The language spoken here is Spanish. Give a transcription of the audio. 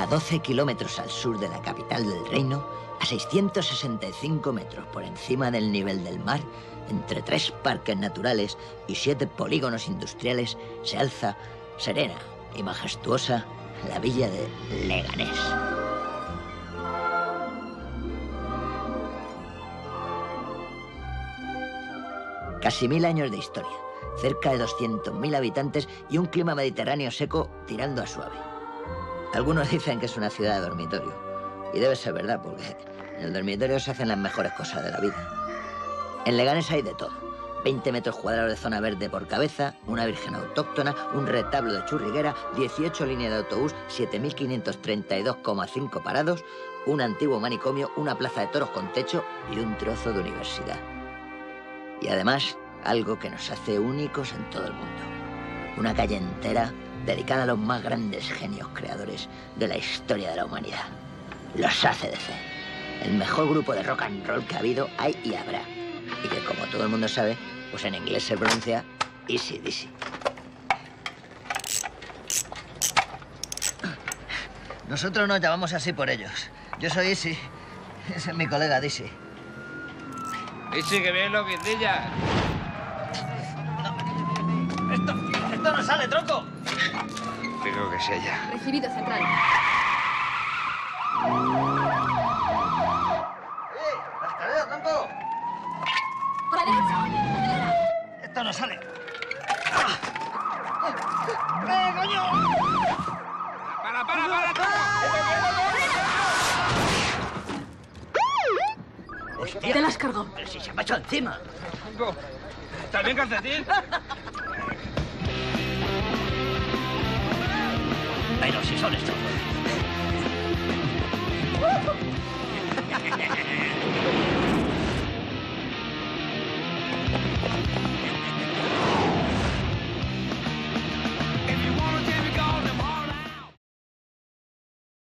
12 kilómetros al sur de la capital del reino, a 665 metros por encima del nivel del mar, entre 3 parques naturales y 7 polígonos industriales, se alza, serena y majestuosa, la villa de Leganés. Casi 1000 años de historia, cerca de 200.000 habitantes y un clima mediterráneo seco tirando a suave. Algunos dicen que es una ciudad de dormitorio, y debe ser verdad, porque en el dormitorio se hacen las mejores cosas de la vida. En Leganés hay de todo: 20 metros cuadrados de zona verde por cabeza, una virgen autóctona, un retablo de churriguera, 18 líneas de autobús, 7.532,5 parados, un antiguo manicomio, una plaza de toros con techo y un trozo de universidad. Y además, algo que nos hace únicos en todo el mundo: una calle entera dedicada a los más grandes genios creadores de la historia de la humanidad, los AC/DC, el mejor grupo de rock and roll que ha habido, hay y habrá, y que, como todo el mundo sabe, pues en inglés se pronuncia AC/DC. Nosotros nos llamamos así por ellos. Yo soy Easy, ese es mi colega Dizzy. Easy, que bien lo guindillas. No. Esto no sale, tronco. Digo que es ella. Recibido, central. ¡La escalera, tronco! ¡Por la derecha! ¡Acelera! Esto no sale. ¡Coño! ¡Para! ¡Hostia! Te las cargo. Pero si se me ha hecho encima. ¿Estás bien, calcetín? Pero si son estos.